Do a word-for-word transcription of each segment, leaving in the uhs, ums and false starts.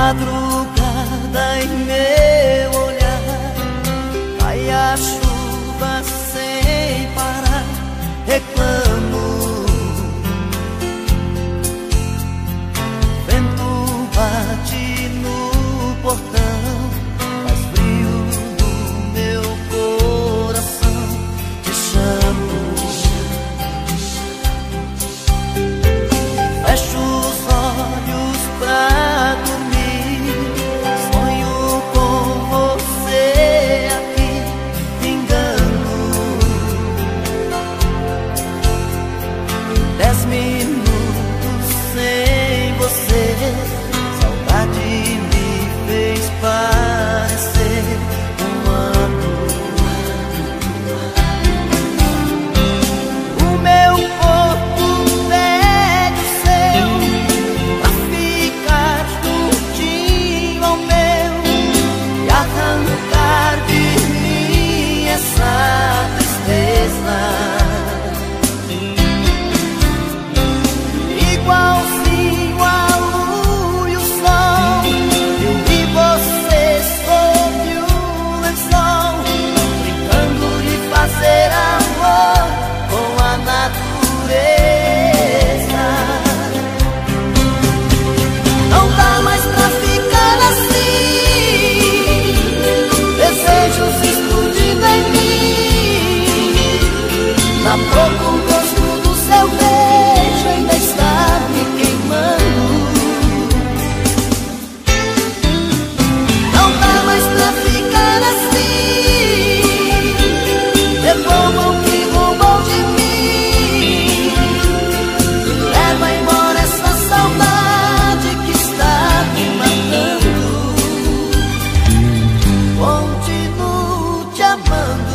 madrugada em meu olhar, cai a chuva sem parar, reclamo. Vento bate no portão, faz frio no meu coração, te chamo. Fecho os olhos pra dormir, sonho com você aqui, me engano. Dez minutos sem você, saudade me fez parecer um ano. O meu corpo pede o seu pra ficar juntinho ao meu e arrancar de mim essa tristeza. Igualzinho a lua e o sol, eu vi você sob o lençol, brincando de fazer amor com a natureza. Não dá mais pra ficar assim, desejos explodindo em mim. Na boca o gosto do seu beijo ainda está me queimando. Não dá mais pra ficar assim, devolvam o que roubou de mim. Leva embora essa saudade que está me matando. Continuo te amando.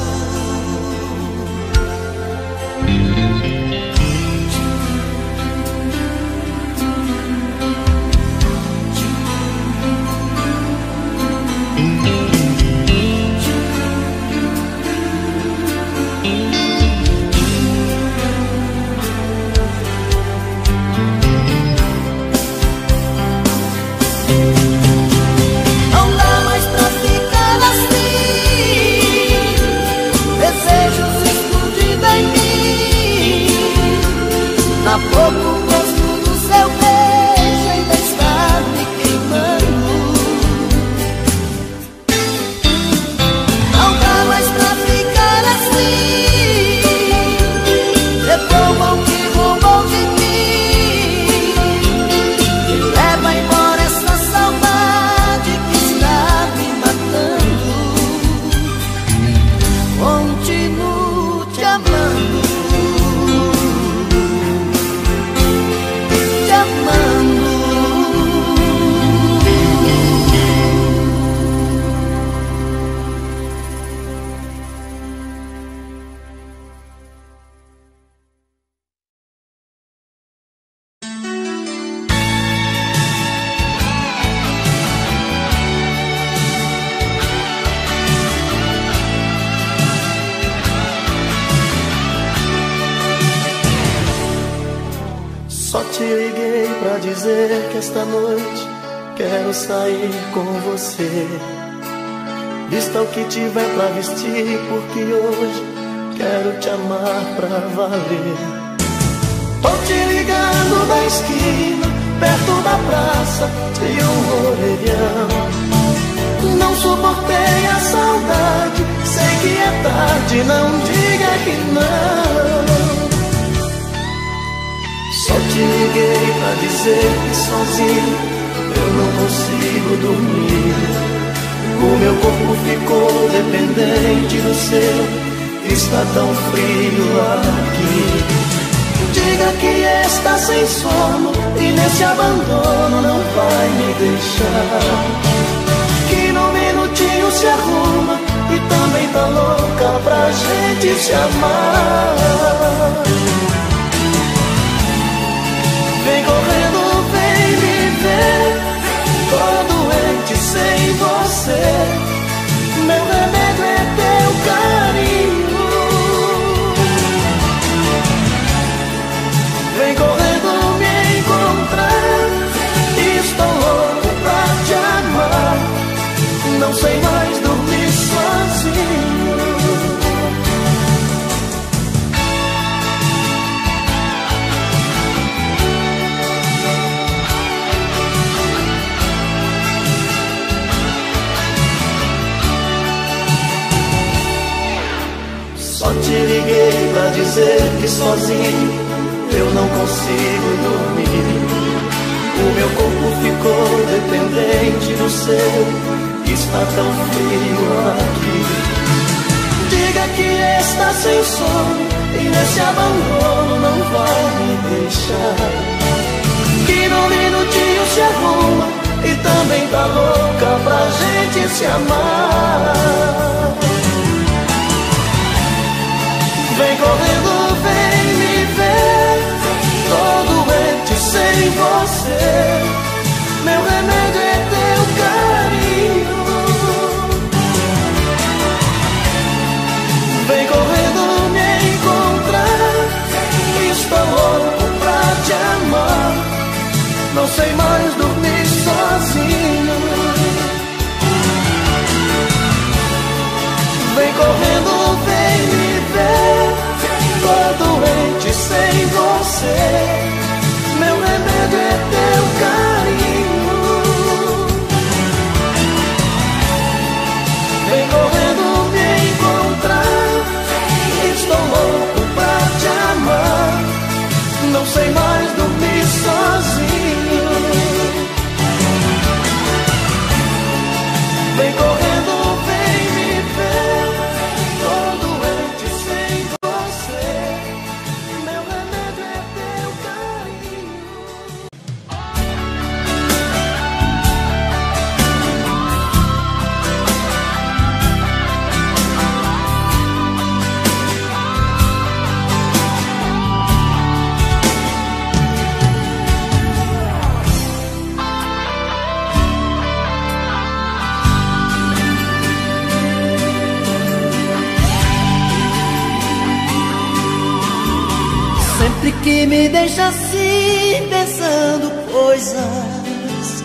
Não dá mais pra ficar assim, desejos explodindo em mim. Na boca o gosto do seu beijo ainda está me queimando. Não dá mais pra ficar assim, devolvam o que roubou de mim. Leva embora essa saudade que está me matando. Continuo te amando, te amando. Só te liguei pra dizer que esta noite quero sair com você. Vista o que tiver pra vestir, porque hoje quero te amar pra valer. Tô te ligando da esquina, perto da praça, de um orelhão. Não suportei a saudade, sei que é tarde, não diga que não. Só te liguei pra dizer que sozinho eu não consigo dormir. O meu corpo ficou dependente do seu, está tão frio aqui. Diga que está sem sono e nesse abandono não vai me deixar. Que no minutinho se arruma e também tá louca pra gente se amar. Vem correndo, vem me ver, tô doente sem você. Meu remédio é teu carinho. Vem correndo me encontrar, estou louco pra te amar. dizer que sozinho eu não consigo dormir. O meu corpo ficou dependente do seu, está tão frio aqui. Diga que está sem sono e nesse abandono não vai me deixar, que num minutinho se arruma e também tá louca pra gente se amar. Vem correndo, vem me ver, tô doente sem você. Meu remédio é teu carinho. Vem correndo me encontrar, estou louco pra te amar. Não sei mais dormir sozinho. Vem correndo, vem me ver, tô doente sem você. Meu remédio é teu carinho. Vem correndo me encontrar, estou louco pra te amar. Não sei mais dormir sozinho. Vem correndo, vem me ver, tô doente sem você. Meu remédio é teu carinho. Sempre que me deixa assim, pensando coisas,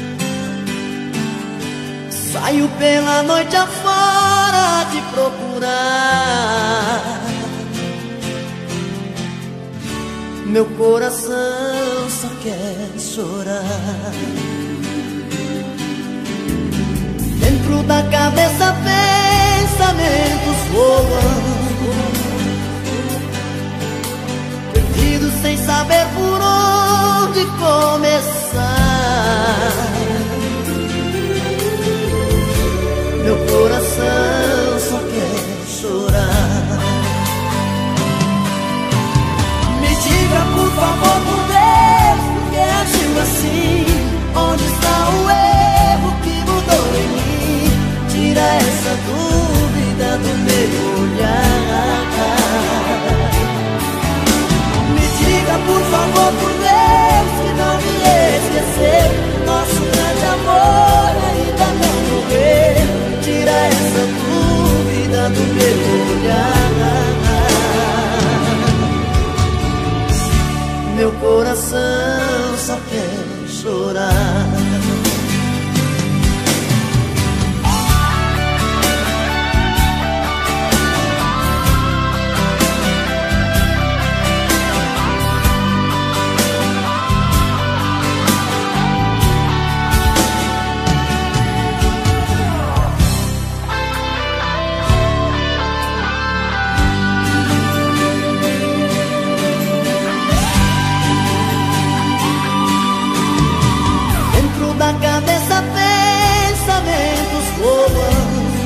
saio pela noite afora te procurar. Meu coração só quer chorar. Dentro da cabeça pensamentos voam, sem saber por onde começar. Meu coração só quer chorar. Me diga por favor, por Deus, por que agiu assim? Onde está o erro que mudou em mim? Tira essa dúvida do meu olhar. Diga por favor, por Deus, que não me esqueceu. Nosso grande amor ainda não morreu. Tira essa dúvida do meu olhar. Meu coração só quer chorar. Da cabeça pensamentos voam,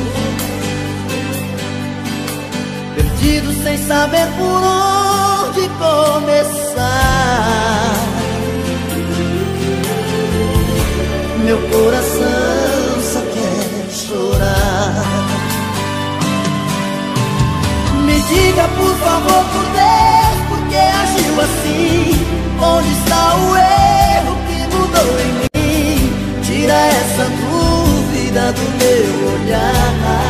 perdidos sem saber por onde começar. Meu coração só quer chorar. Me diga por favor, por Deus, por que agiu assim? Onde está o erro que mudou em mim? Tira essa dúvida do meu olhar.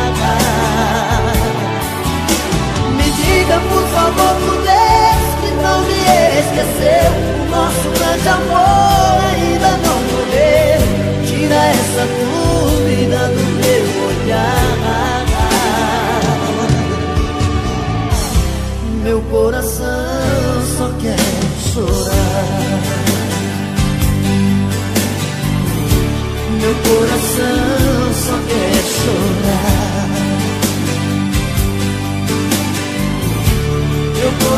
Me diga por favor, por Deus, que não me esqueceu. O nosso grande amor ainda não morreu. Tira essa dúvida do meu olhar. Meu coração só quer chorar. Meu coração só quer chorar. Meu coração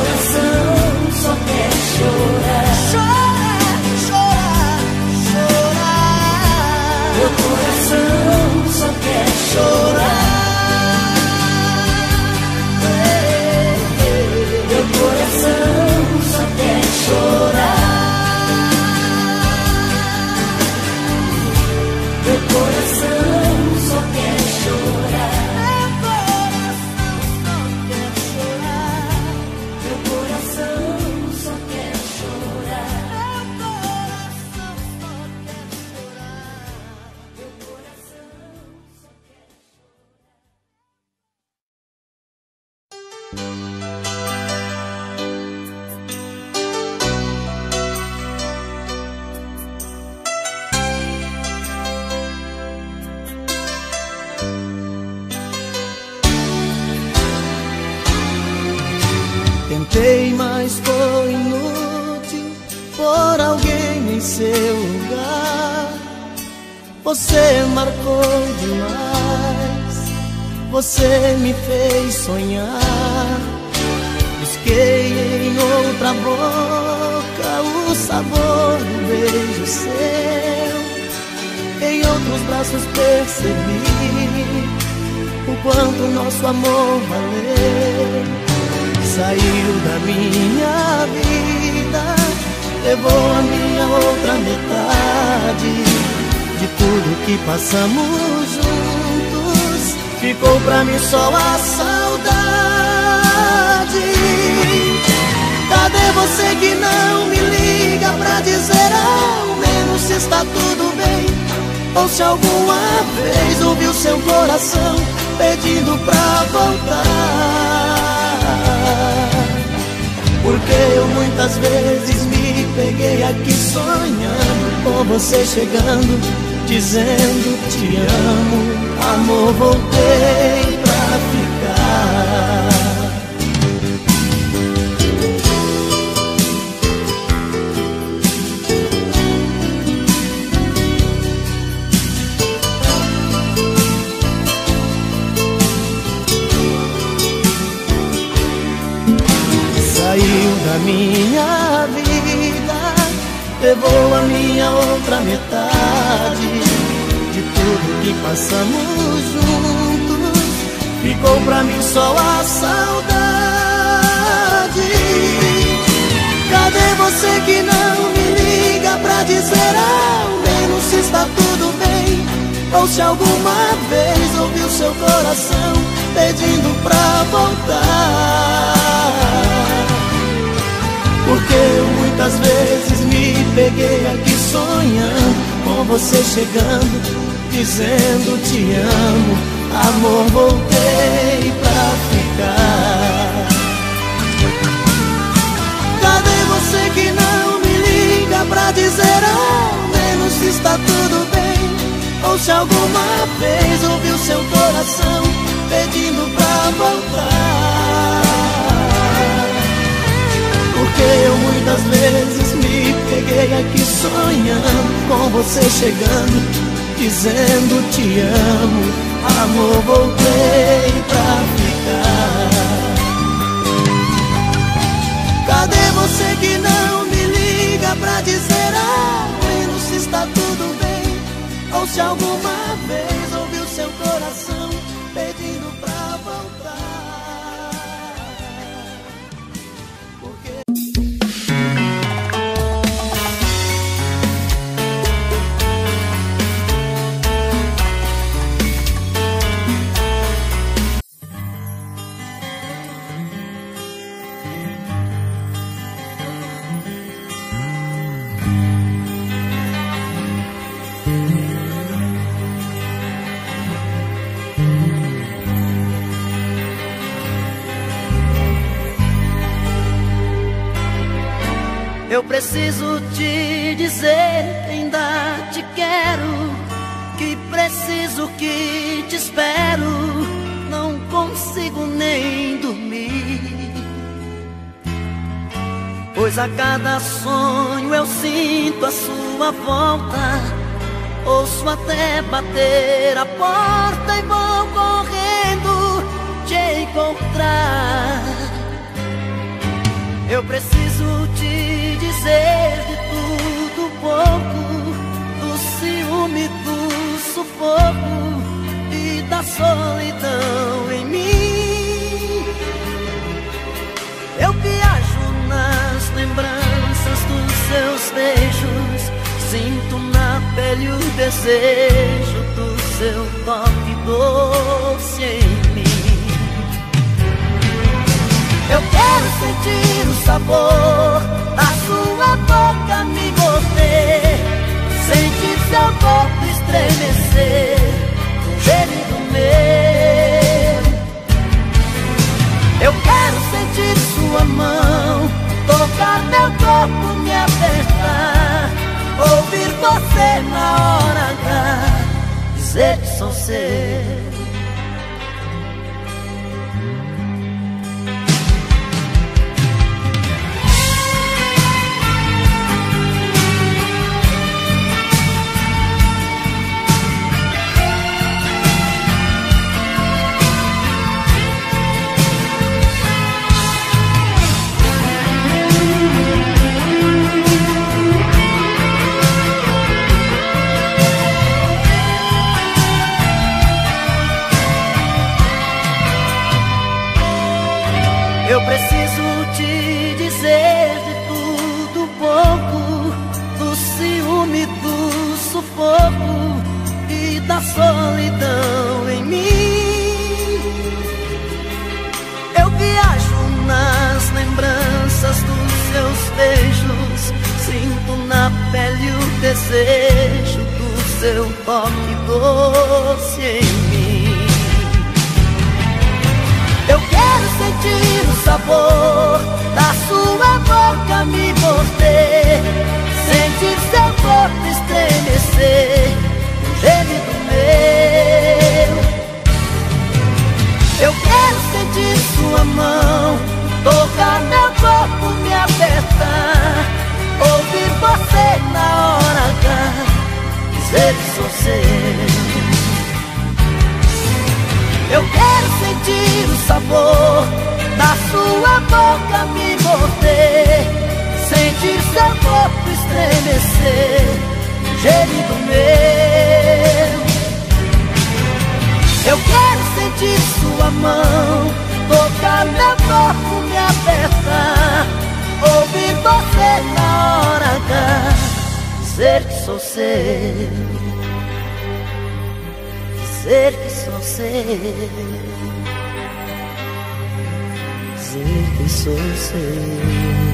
por alguém em seu lugar. Você marcou demais, você me fez sonhar. Busquei em outra boca o sabor do beijo seu. Em outros braços percebi o quanto nosso amor valeu. Saiu da minha vida, levou a minha outra metade. De tudo que passamos juntos, ficou pra mim só a saudade. Cadê você que não me liga pra dizer ao menos se está tudo bem? Ou se alguma vez ouviu seu coração pedindo pra voltar? Porque eu muitas vezes me peguei aqui sonhando com você chegando, dizendo te amo, amor, voltei pra ficar. Saiu da minha vida, levou a minha outra metade. De tudo que passamos juntos, ficou pra mim só a saudade. Cadê você que não me liga pra dizer ao menos se está tudo bem? Ou se alguma vez ouviu seu coração pedindo pra voltar? Porque eu muitas vezes me peguei aqui sonhando com você chegando, dizendo te amo, amor, voltei pra ficar. Cadê você que não me liga pra dizer ao menos se está tudo bem? Ou se alguma vez ouviu seu coração pedindo pra voltar? Porque eu muitas vezes me peguei aqui sonhando com você chegando, dizendo te amo, amor, voltei pra ficar. Cadê você que não me liga pra dizer ao menos se está tudo bem? Ou se alguma vez ouviu seu coração pedindo pra voltar? Eu preciso te dizer que ainda te quero, que preciso, que te espero, não consigo nem dormir. Pois a cada sonho eu sinto a sua volta, ouço até bater a porta e vou correndo te encontrar. Eu preciso te dizer de tudo um pouco, do ciúme, do sufoco e da solidão em mim. Eu viajo nas lembranças dos seus beijos, sinto na pele o desejo do seu toque doce em mim. Eu quero sentir o sabor da sua boca me morder, sentir seu corpo estremecer do jeito do meu. Eu quero sentir sua mão tocar meu corpo, me apertar, ouvir você na hora H dizer que sou seu. sufoco e da solidão em mim. Eu viajo nas lembranças dos seus beijos, sinto na pele o desejo do seu toque doce em mim. Eu quero sentir o sabor da sua boca me morder, sentir seu corpo estremecer, o gemido meu. Eu quero sentir sua mão tocar meu corpo, me apertar, ouvir você na hora H, dizer que sou seu. Eu quero sentir o sabor da sua boca me morder, sentir seu corpo estremecer, gemido meu. Eu quero sentir sua mão tocar meu corpo, me apertar, ouvir você na hora H, dizer que sou seu, dizer que sou seu, dizer que sou seu.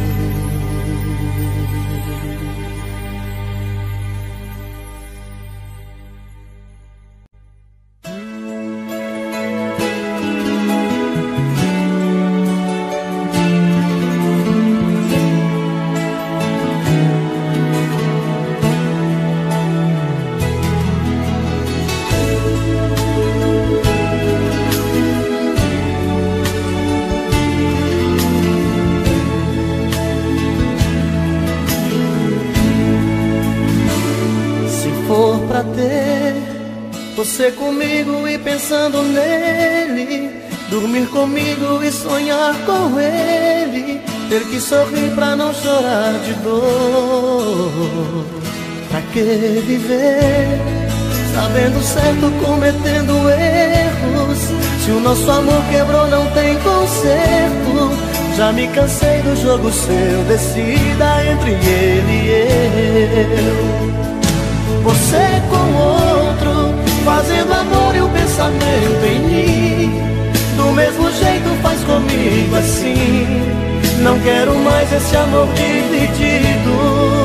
Você comigo e pensando nele, dormir comigo e sonhar com ele, ter que sorrir pra não chorar de dor. Pra que viver sabendo certo, cometendo erros? Se o nosso amor quebrou não tem conserto. Já me cansei do jogo seu, decida entre ele e eu. Você com outro, fazendo amor e o pensamento em mim, do mesmo jeito faz comigo assim. Não quero mais esse amor dividido.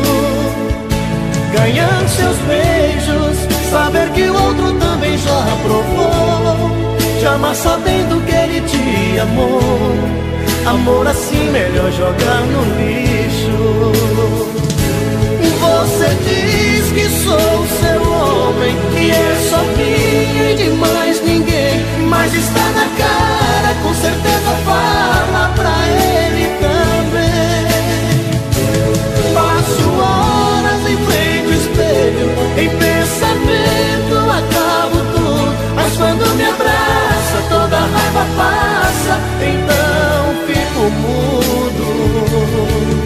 Ganhar seus beijos, saber que o outro também já provou, te amar sabendo que ele te amou. Amor assim melhor jogar no lixo. Você diz que sou seu homem, que é só minha e de mais ninguém, mas está na cara, com certeza fala pra ele também. Passo horas em frente ao espelho, em pensamento acabo tudo, mas quando me abraça toda a raiva passa, então fico mudo.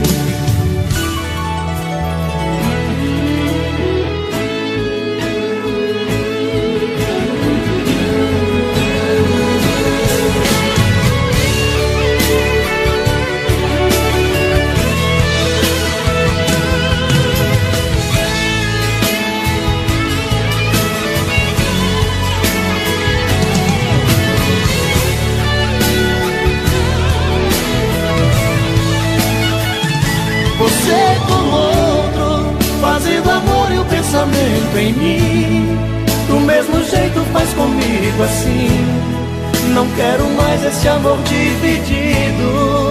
Você com outro, fazendo amor e o pensamento em mim, do mesmo jeito faz comigo assim. Não quero mais esse amor dividido.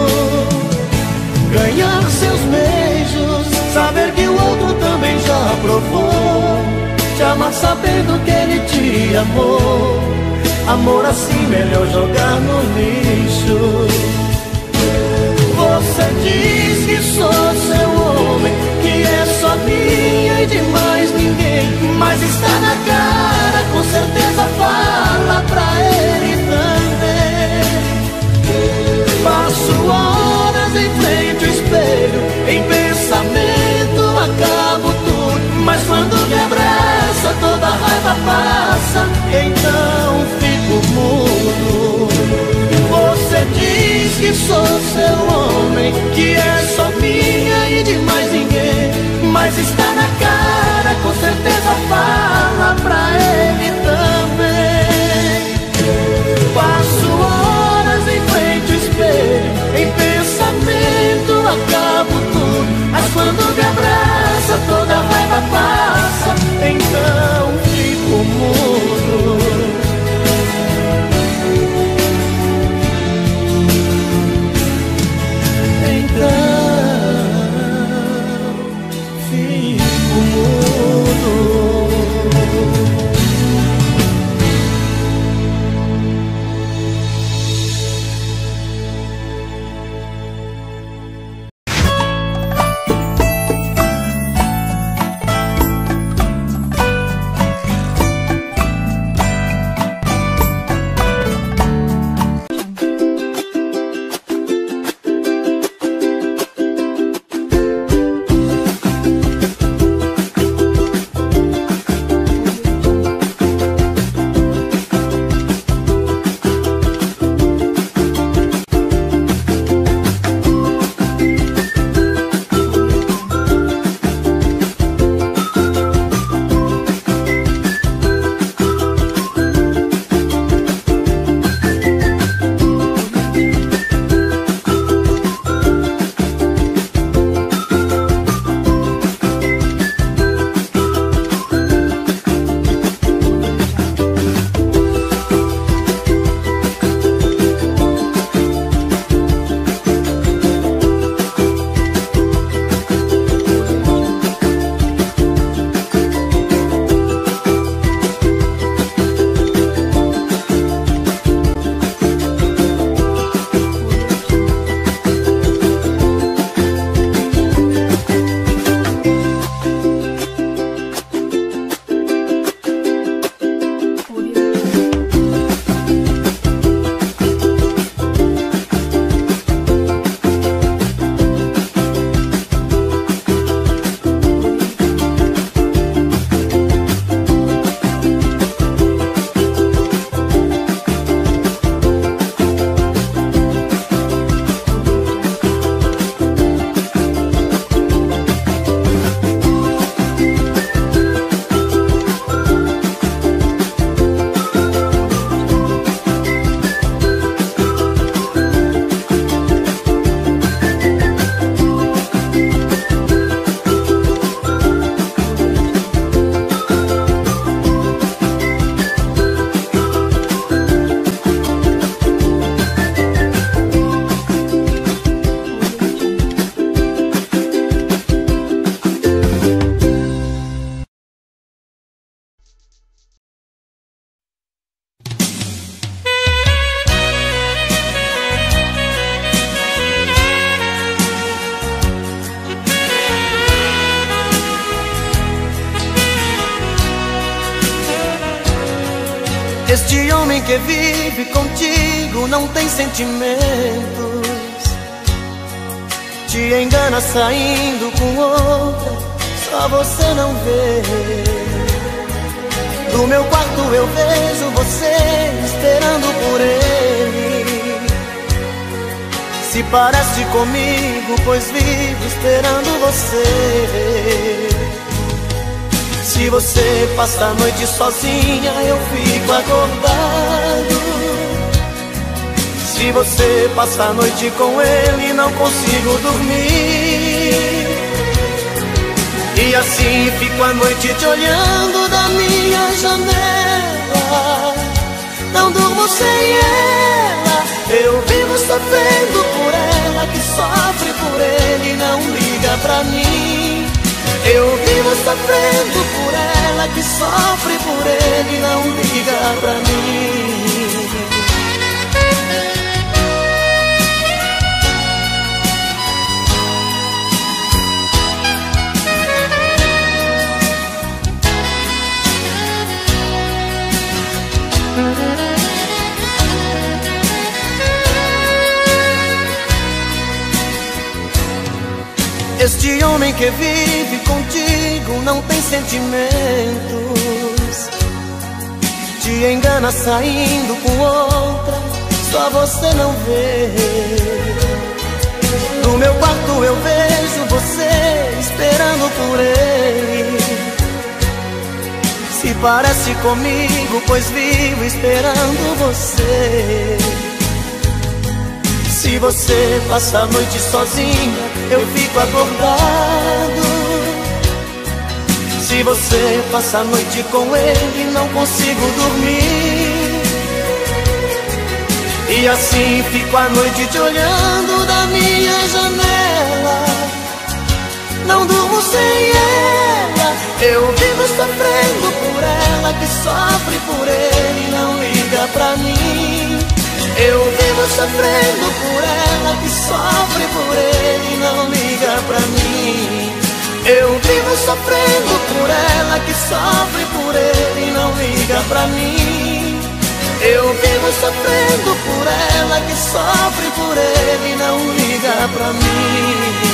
Ganhar seus beijos, saber que o outro também já provou, te amar sabendo que ele te amou. Amor assim melhor jogar no lixo. Você diz que sou seu homem, que é só minha e de mais ninguém, mas está na cara, com certeza fala pra ele também. Passo horas em frente ao espelho, em pensamento acabo tudo, mas quando me abraça toda a raiva passa, então fico mudo. Você diz que sou seu homem, que é só minha e de mais ninguém, mas está na cara, com certeza fala Este homem que vive contigo não tem sentimentos, te engana saindo com outra, só você não vê. Do meu quarto eu vejo você esperando por ele. Se parece comigo, pois vivo esperando você. Se você passa a noite sozinha, eu fico acordado. Se você passa a noite com ele, não consigo dormir. E assim fico a noite te olhando da minha janela. Não durmo sem ela, eu vivo sofrendo por ela, que sofre por ele e não liga pra mim. Eu vivo sofrendo por ela, que sofre por ele e não liga pra mim. Este homem que vive contigo não tem sentimentos, te engana saindo com outra, só você não vê. No meu quarto eu vejo você esperando por ele. Se parece comigo, pois vivo esperando você. Se você passa a noite sozinha, eu fico acordado. Se você passa a noite com ele, não consigo dormir. E assim fico a noite te olhando da minha janela. Não durmo sem ela, eu vivo sofrendo por ela, que sofre por ele e não liga pra mim. Eu vivo sofrendo por ela, que sofre por ele e não liga pra mim. Eu vivo sofrendo por ela, que sofre por ele e não liga pra mim. Eu vivo sofrendo por ela, que sofre por ele e não liga pra mim.